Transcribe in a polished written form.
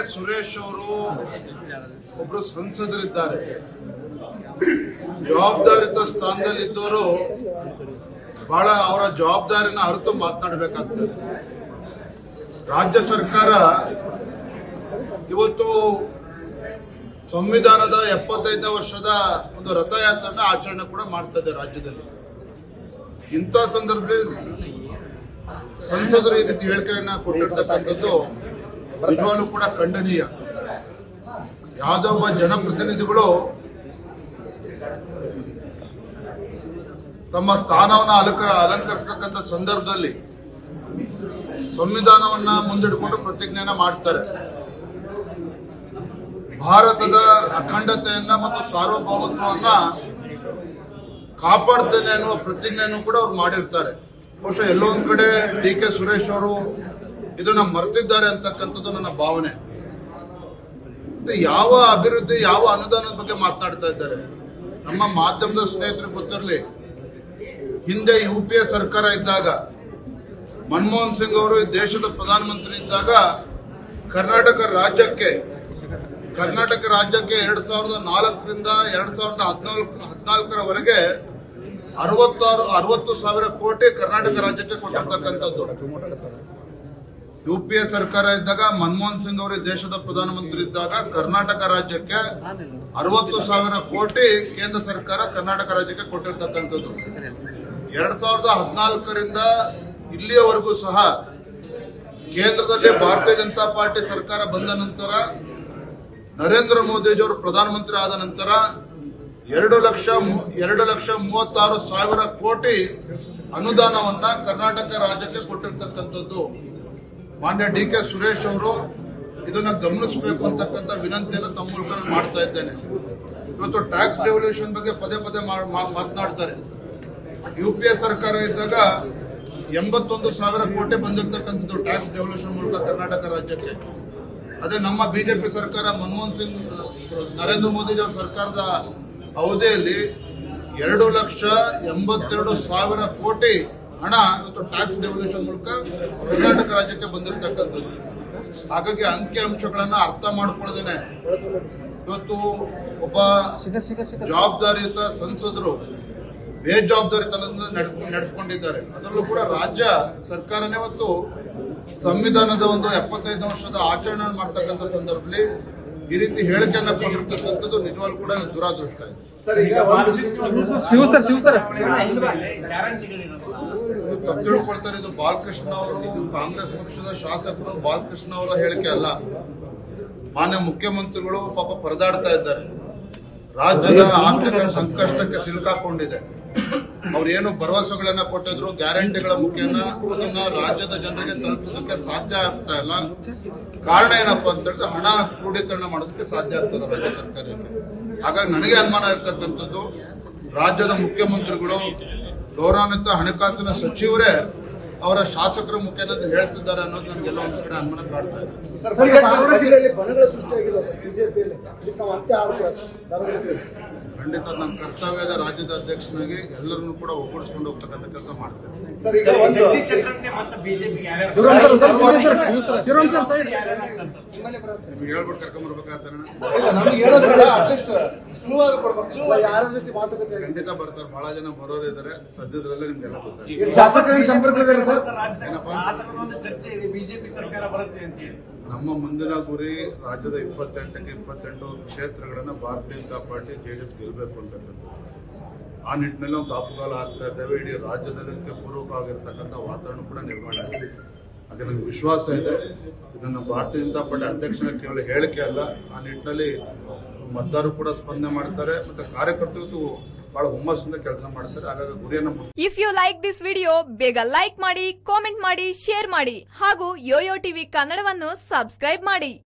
ಸುರೇಶ್ ಅವರು ಒಬ್ರು ಸಂಸದರಿದ್ದಾರೆ. ಜವಾಬ್ದಾರಿತ ಸ್ಥಾನದಲ್ಲಿದ್ದವರು ಬಹಳ ಅವರ ಜವಾಬ್ದಾರಿನ ಅರಿತು ಮಾತನಾಡಬೇಕಾಗ್ತದೆ. ರಾಜ್ಯ ಸರ್ಕಾರ ಇವತ್ತು ಸಂವಿಧಾನದ 75ನೇ ವರ್ಷದ ಒಂದು ರಥಯಾತ್ರೆನ ಆಚರಣೆ ಕೂಡ ಮಾಡ್ತಾ ಇದೆ ರಾಜ್ಯದಲ್ಲಿ. ಇಂಥ ಸಂದರ್ಭದಲ್ಲಿ ಸಂಸದರು ಈ ರೀತಿ ಹೇಳಿಕೆಯನ್ನ ಕೊಟ್ಟಿರ್ತಕ್ಕಂಥದ್ದು ನಿಜವಾಗ್ಲೂ ಕೂಡ ಖಂಡನೀಯ. ಯಾವುದೋ ಒಬ್ಬ ಜನಪ್ರತಿನಿಧಿಗಳು ತಮ್ಮ ಸ್ಥಾನವನ್ನ ಅಲಂಕರಿಸತಕ್ಕಂಥ ಸಂದರ್ಭದಲ್ಲಿ ಸಂವಿಧಾನವನ್ನ ಮುಂದಿಟ್ಟುಕೊಂಡು ಪ್ರತಿಜ್ಞೆಯನ್ನ ಮಾಡ್ತಾರೆ. ಭಾರತದ ಅಖಂಡತೆಯನ್ನ ಮತ್ತು ಸಾರ್ವಭೌಮತ್ವವನ್ನ ಕಾಪಾಡ್ತೇನೆ ಅನ್ನುವ ಪ್ರತಿಜ್ಞೆಯನ್ನು ಕೂಡ ಅವ್ರು ಮಾಡಿರ್ತಾರೆ. ಬಹುಶಃ ಎಲ್ಲೋ ಒಂದ್ ಕಡೆ ಡಿ.ಕೆ. ಸುರೇಶ್ ಅವರು ಇದನ್ನ ಮರೆತಿದ್ದಾರೆ ಅಂತಕ್ಕಂಥದ್ದು ನನ್ನ ಭಾವನೆ. ಯಾವ ಅಭಿವೃದ್ಧಿ, ಯಾವ ಅನುದಾನದ ಬಗ್ಗೆ ಮಾತನಾಡ್ತಾ ಇದ್ದಾರೆ? ನಮ್ಮ ಮಾಧ್ಯಮದ ಸ್ನೇಹಿತರಿಗೆ ಗೊತ್ತಿರಲಿ, ಹಿಂದೆ UPA ಸರ್ಕಾರ ಇದ್ದಾಗ ಮನಮೋಹನ್ ಸಿಂಗ್ ಅವರು ದೇಶದ ಪ್ರಧಾನಮಂತ್ರಿ ಇದ್ದಾಗ ಕರ್ನಾಟಕ ರಾಜ್ಯಕ್ಕೆ 2004ರಿಂದ 2014ರವರೆಗೆ 60,000 ಕೋಟಿ ಕರ್ನಾಟಕ ರಾಜ್ಯಕ್ಕೆ ಕೊಟ್ಟಿರ್ತಕ್ಕಂಥದ್ದು. UPA ಸರ್ಕಾರ ಇದ್ದಾಗ ಮನಮೋಹನ್ ಸಿಂಗ್ ಅವರು ದೇಶದ ಪ್ರಧಾನಮಂತ್ರಿ ಇದ್ದಾಗ ಕರ್ನಾಟಕ ರಾಜ್ಯಕ್ಕೆ 60,000 ಕೋಟಿ ಕೇಂದ್ರ ಸರ್ಕಾರ ಕರ್ನಾಟಕ ರಾಜ್ಯಕ್ಕೆ ಕೊಟ್ಟಿರ್ತಕ್ಕಂಥದ್ದು. 2014ರಿಂದ ಇಲ್ಲಿಯವರೆಗೂ ಸಹ ಕೇಂದ್ರದಲ್ಲಿ ಭಾರತೀಯ ಜನತಾ ಪಾರ್ಟಿ ಸರ್ಕಾರ ಬಂದ ನಂತರ ನರೇಂದ್ರ ಮೋದಿಜಿಯವರು ಪ್ರಧಾನಮಂತ್ರಿ ಆದ ನಂತರ 2,36,000 ಕೋಟಿ ಅನುದಾನವನ್ನ ಕರ್ನಾಟಕ ರಾಜ್ಯಕ್ಕೆ ಕೊಟ್ಟಿರ್ತಕ್ಕಂಥದ್ದು. ಮಾನ್ಯ ಡಿ.ಕೆ. ಸುರೇಶ್ ಅವರು ಇದನ್ನ ಗಮನಿಸಬೇಕು ಅಂತಕ್ಕಂಥ ವಿನಂತಿಯನ್ನು ತಮ್ಮ ಮೂಲಕ ಮಾಡ್ತಾ ಇದ್ದೇನೆ. ಇವತ್ತು ಟ್ಯಾಕ್ಸ್ ಡೆವಲ್ಯೂಷನ್ ಬಗ್ಗೆ ಪದೇ ಪದೇ ಮಾತನಾಡ್ತಾರೆ. UPA ಸರ್ಕಾರ ಇದ್ದಾಗ 81,000 ಕೋಟಿ ಬಂದಿರತಕ್ಕಂಥದ್ದು ಟ್ಯಾಕ್ಸ್ ಡೆವಲ್ಯೂಷನ್ ಮೂಲಕ ಕರ್ನಾಟಕ ರಾಜ್ಯಕ್ಕೆ. ಅದೇ ನಮ್ಮ ಬಿಜೆಪಿ ಸರ್ಕಾರ ಮನಮೋಹನ್ ಸಿಂಗ್ ನರೇಂದ್ರ ಮೋದಿಜಿ ಅವರ ಸರ್ಕಾರದ ಅವಧಿಯಲ್ಲಿ 2,82,000 ಕೋಟಿ ಹಣ ಇವತ್ತು ಟ್ಯಾಕ್ಸ್ ಡೆವಲ್ಯೂಷನ್ ಮೂಲಕ ಕರ್ನಾಟಕ ರಾಜ್ಯಕ್ಕೆ ಬಂದಿರತಕ್ಕಂಥದ್ದು. ಹಾಗಾಗಿ ಅಂಕಿ ಅಂಶಗಳನ್ನ ಅರ್ಥ ಮಾಡ್ಕೊಳ್ಳದೇನೆ ಇವತ್ತು ಒಬ್ಬ ಜವಾಬ್ದಾರಿಯುತ ಸಂಸದರು ಬೇಜವಾಬ್ದಾರಿತನದಿಂದ ನಡೆದುಕೊಂಡಿದ್ದಾರೆ. ಅದರಲ್ಲೂ ಕೂಡ ರಾಜ್ಯ ಸರ್ಕಾರನೇ ಇವತ್ತು ಸಂವಿಧಾನದ ಒಂದು 75 ವರ್ಷದ ಆಚರಣೆ ಮಾಡ್ತಕ್ಕಂಥ ಸಂದರ್ಭದಲ್ಲಿ ಈ ರೀತಿ ಹೇಳಿಕೆಯನ್ನ ಕೊಟ್ಟಿರ್ತಕ್ಕಂಥದ್ದು ನಿಜವಾಗ್ಲೂ ಕೂಡ ದುರಾದೃಷ್ಟ ಇದೆ. ತಪ್ಪು ತಿಳ್ಕೊಳ್ತಾರೆ. ಇದು ಬಾಲಕೃಷ್ಣ ಅವರು, ಕಾಂಗ್ರೆಸ್ ಪಕ್ಷದ ಶಾಸಕರು ಬಾಲಕೃಷ್ಣ ಅವರ ಹೇಳಿಕೆ ಅಲ್ಲ. ಮಾನ್ಯ ಮುಖ್ಯಮಂತ್ರಿಗಳು ಪಾಪ ಪರದಾಡ್ತಾ ಇದ್ದಾರೆ. ರಾಜ್ಯದ ಆರ್ಥಿಕ ಸಂಕಷ್ಟಕ್ಕೆ ಸಿಲುಕಾಕೊಂಡಿದೆ. ಅವ್ರೇನು ಭರವಸೆಗಳನ್ನ ಕೊಟ್ಟಿದ್ರು, ಗ್ಯಾರಂಟಿಗಳ ಮುಖೇನ ಅದನ್ನ ರಾಜ್ಯದ ಜನರಿಗೆ ತಲುಪೋದಕ್ಕೆ ಸಾಧ್ಯ ಆಗ್ತಾ ಇಲ್ಲ. ಕಾರಣ ಏನಪ್ಪಾ ಅಂತ ಹೇಳಿದ್ರೆ ಹಣ ಕ್ರೋಢೀಕರಣ ಮಾಡೋದಕ್ಕೆ ಸಾಧ್ಯ ಆಗ್ತದೆ ರಾಜ್ಯ ಸರ್ಕಾರಕ್ಕೆ. ಹಾಗಾಗಿ ನನಗೆ ಅನುಮಾನ ಇರ್ತಕ್ಕಂಥದ್ದು, ರಾಜ್ಯದ ಮುಖ್ಯಮಂತ್ರಿಗಳು, ಗೌರವಾನ್ವಿತ ಹಣಕಾಸಿನ ಸಚಿವರೇ ಅವರ ಶಾಸಕರ ಮುಖೇನ ಹೇಳಿಸಿದ್ದಾರೆ ಅನ್ನೋದು ನನಗೆಲ್ಲ ಒಂದ್ ಕಡೆ ಅನುಮಾನ ಕಾಡ್ತಾ ಇದೆ. ಖಂಡಿತ ನನ್ನ ಕರ್ತವ್ಯದ ರಾಜ್ಯದ ಅಧ್ಯಕ್ಷನಾಗಿ ಎಲ್ಲರನ್ನೂ ಕೂಡ ಒಗ್ಗೂಡಿಸ್ಕೊಂಡು ಹೋಗ್ತಕ್ಕಂಥ ಕೆಲಸ ಮಾಡ್ತೇನೆ. ನಿಮ್ಗೆ ಹೇಳ್ಬಿಟ್ಟು ಕರ್ಕೊಂಡ್ಬರ್ಬೇಕಾಗ್ತಾನೆ. ಖಂಡಿತ ಬರ್ತಾರೆ. ಬಹಳ ಜನ ಬರೋರು ಇದಾರೆ. ಸದ್ಯದಲ್ಲೇ ನಿಮ್ಗೆಲ್ಲ ಗೊತ್ತಾಗಿದೆ. ನಮ್ಮ ಮುಂದಿನ ಗುರಿ ರಾಜ್ಯದ 28ಕ್ಕೆ 28 ಕ್ಷೇತ್ರಗಳನ್ನ ಭಾರತೀಯ ಜನತಾ ಪಾರ್ಟಿ JDS ಗೆಲ್ಲಬೇಕು ಅಂತಕ್ಕಂಥದ್ದು. ಆ ನಿಟ್ಟಿನಲ್ಲಿ ಒಂದು ದಾಪುಗಾಲ ಆಗ್ತಾ ಇದ್ದೇವೆ. ಇಡೀ ರಾಜ್ಯದಲ್ಲಿ ಪೂರ್ವಕವಾಗಿರ್ತಕ್ಕಂಥ ವಾತಾವರಣ ಕೂಡ ನಿರ್ಮಾಣ ಆಗಿದೆ. ಹಾಗೆ ನನಗೆ ವಿಶ್ವಾಸ ಇದೆ, ಇದನ್ನು ಭಾರತೀಯ ಜನತಾ ಪಾರ್ಟಿ ಅಧ್ಯಕ್ಷನ ಕೇವಲ ಹೇಳಿಕೆ ಅಲ್ಲ, ಆ ನಿಟ್ಟಿನಲ್ಲಿ ಮತದಾರರು ಕೂಡ ಸ್ಪಂದನೆ ಮಾಡ್ತಾರೆ, ಮತ್ತೆ ಕಾರ್ಯಕರ್ತರು ಬಹಳ ಹುಮ್ಮಸ್ಸಿಂದ ಕೆಲಸ ಮಾಡ್ತಾರೆ. ಹಾಗಾಗಿ ಗುರಿಯನ್ನು if you like this video ಬೇಗ ಲೈಕ್ ಮಾಡಿ, ಕಾಮೆಂಟ್ ಮಾಡಿ, ಶೇರ್ ಮಾಡಿ ಹಾಗೂ ಯೋಯೋ ಟಿವಿ ಕನ್ನಡವನ್ನು ಸಬ್ಸ್ಕ್ರೈಬ್ ಮಾಡಿ.